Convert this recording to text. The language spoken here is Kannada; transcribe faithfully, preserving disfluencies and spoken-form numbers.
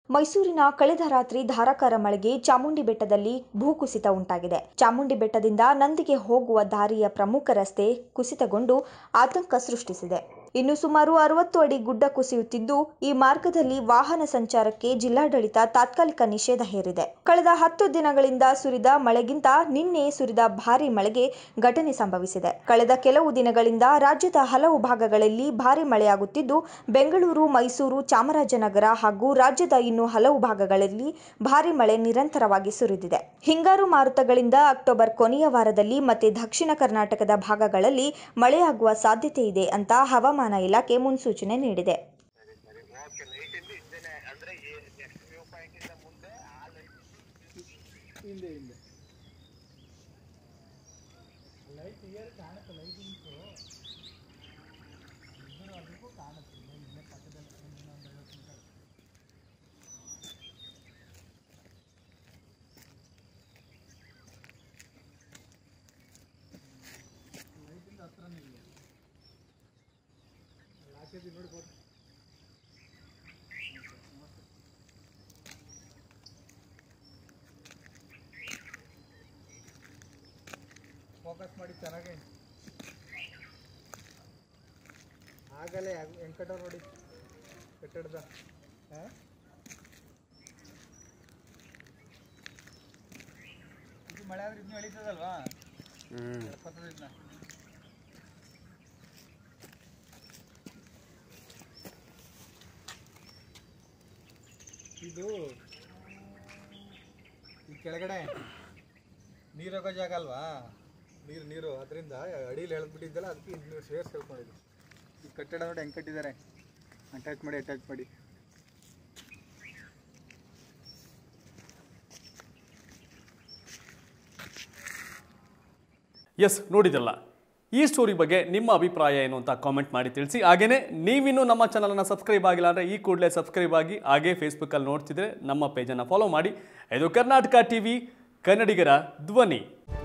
ಮೈಸೂರಿನ ಕಳೆದ ರಾತ್ರಿ ಧಾರಾಕಾರ ಮಳೆಗೆ ಚಾಮುಂಡಿ ಬೆಟ್ಟದಲ್ಲಿ ಭೂಕುಸಿತ ಉಂಟಾಗಿದೆ. ಚಾಮುಂಡಿ ಬೆಟ್ಟದಿಂದ ನಂದಿಗೆ ಹೋಗುವ ದಾರಿಯ ಪ್ರಮುಖ ರಸ್ತೆ ಕುಸಿತಗೊಂಡು ಆತಂಕ ಸೃಷ್ಟಿಸಿದೆ. ಇನ್ನು ಸುಮಾರು ಅರವತ್ತು ಅಡಿ ಗುಡ್ಡ ಕುಸಿಯುತ್ತಿದ್ದು, ಈ ಮಾರ್ಗದಲ್ಲಿ ವಾಹನ ಸಂಚಾರಕ್ಕೆ ಜಿಲ್ಲಾಡಳಿತ ತಾತ್ಕಾಲಿಕ ನಿಷೇಧ ಹೇರಿದೆ. ಕಳೆದ ಹತ್ತು ದಿನಗಳಿಂದ ಸುರಿದ ಮಳೆಗಿಂತ ನಿನ್ನೆ ಸುರಿದ ಭಾರೀ ಮಳೆಗೆ ಘಟನೆ ಸಂಭವಿಸಿದೆ. ಕಳೆದ ಕೆಲವು ದಿನಗಳಿಂದ ರಾಜ್ಯದ ಹಲವು ಭಾಗಗಳಲ್ಲಿ ಭಾರೀ ಮಳೆಯಾಗುತ್ತಿದ್ದು, ಬೆಂಗಳೂರು, ಮೈಸೂರು, ಚಾಮರಾಜನಗರ ಹಾಗೂ ರಾಜ್ಯದ ಇನ್ನು ಹಲವು ಭಾಗಗಳಲ್ಲಿ ಭಾರೀ ಮಳೆ ನಿರಂತರವಾಗಿ ಸುರಿದಿದೆ. ಹಿಂಗಾರು ಮಾರುತಗಳಿಂದ ಅಕ್ಟೋಬರ್ ಕೊನೆಯ ವಾರದಲ್ಲಿ ಮತ್ತೆ ದಕ್ಷಿಣ ಕರ್ನಾಟಕದ ಭಾಗಗಳಲ್ಲಿ ಮಳೆಯಾಗುವ ಸಾಧ್ಯತೆ ಇದೆ ಅಂತ ಹವಾಮಾನ ಇಲಾಖೆ ಮುನ್ಸೂಚನೆ ನೀಡಿದೆ. ಫೋಕಸ್ ಮಾಡಿ ಚೆನ್ನಾಗಿ ಆಗಲೇ ವೆಂಕಟ ನೋಡಿ ಕಟ್ಟಡದ ಇದು ಮಳೆ ಆದ್ರೆ ಇದನ್ನು ಎಳೀತದಲ್ವಾ? ಇದು ಈ ಕೆಳಗಡೆ ನೀರು ಹೋಗೋ ಜಾಗ ಅಲ್ವಾ? ನೀರು ನೀರು ಅದರಿಂದ ಅಡಿಯಲ್ಲಿ ಎಳೆದ್ಬಿಟ್ಟಿದ್ದಲ್ಲ, ಅದಕ್ಕೆ ನೀರು ಸೇರ್ಸಿ ಹೇಳ್ಕೊಂಡಿದ್ದು. ಈ ಕಟ್ಟಡ ನೋಡಿ ಹೆಂಗೆ ಕಟ್ಟಿದ್ದಾರೆ, ಅಟ್ಯಾಚ್ ಮಾಡಿ ಅಟ್ಯಾಚ್ ಮಾಡಿ ಎಸ್ ನೋಡಿದ್ರಲ್ಲ. ಈ ಸ್ಟೋರಿ ಬಗ್ಗೆ ನಿಮ್ಮ ಅಭಿಪ್ರಾಯ ಏನು ಅಂತ ಕಾಮೆಂಟ್ ಮಾಡಿ ತಿಳಿಸಿ. ಹಾಗೆಯೇ ನೀವಿನ್ನೂ ನಮ್ಮ ಚಾನಲನ್ನು ಸಬ್ಸ್ಕ್ರೈಬ್ ಆಗಿಲ್ಲ ಅಂದರೆ ಈ ಕೂಡಲೇ ಸಬ್ಸ್ಕ್ರೈಬ್ ಆಗಿ, ಹಾಗೇ ಫೇಸ್ಬುಕ್ಕಲ್ಲಿ ನೋಡ್ತಿದ್ರೆ ನಮ್ಮ ಪೇಜನ್ನು ಫಾಲೋ ಮಾಡಿ. ಇದು ಕರ್ನಾಟಕ ಟಿವಿ, ಕನ್ನಡಿಗರ ಧ್ವನಿ.